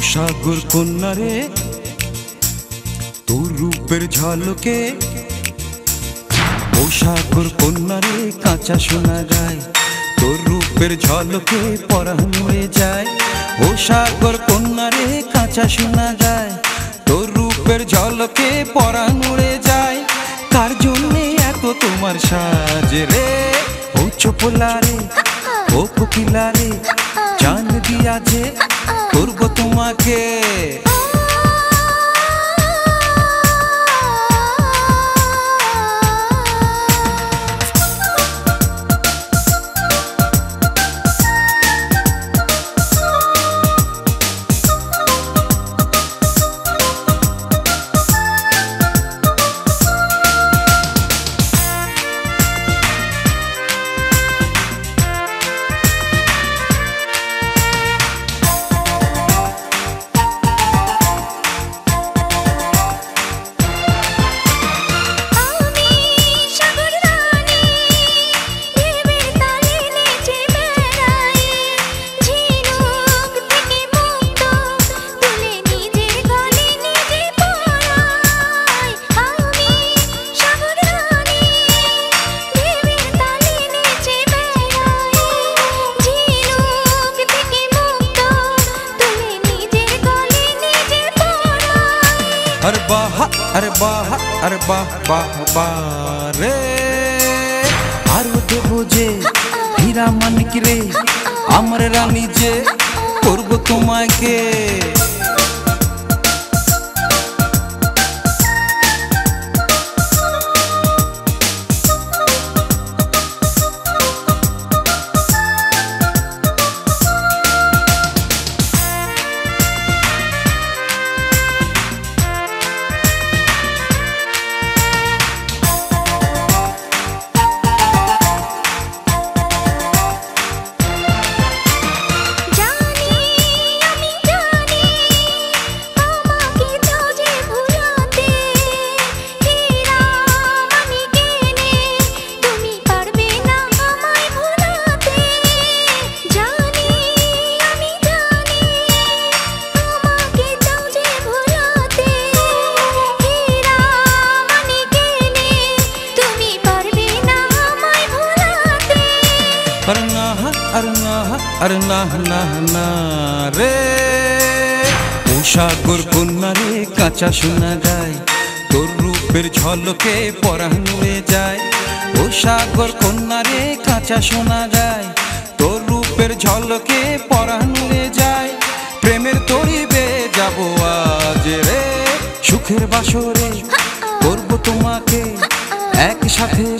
সাগর কন্যা রে তোর রূপের ঝলকে, ও সাগর কন্যা রে কাঁচা সোনা গায়, তোর রূপের ঝলকে পরাণ উড়ে যায়। ও সাগর কন্যা রে কাঁচা সোনা গায়, তোর রূপের ঝলকে পরাণ উড়ে যায়। কার জন্যে এত তোমার সাজ রে, ও চোপলা রে ও কোকিলা রে, জান দিয়া যে করবো তোমাকে। अरे बाह अरे बाह अरे बाह बाह बाह रे, आरो देबो जे हीरा मानिक रे, आमर रानी जे करबो তোমাকে। अरे ना ना ना रे, ও সাগর কন্যা রে কাঁচা সোনা গায়, তোর রূপের ঝলকে পরাণ উড়ে যায়। ও সাগর কন্যা রে কাঁচা সোনা গায়, তোর রূপের ঝলকে পরাণ উড়ে যায়। প্রেমের তরিবে যাব আজ রে, সুখের বাসরে করবো তোমাকে একসাথে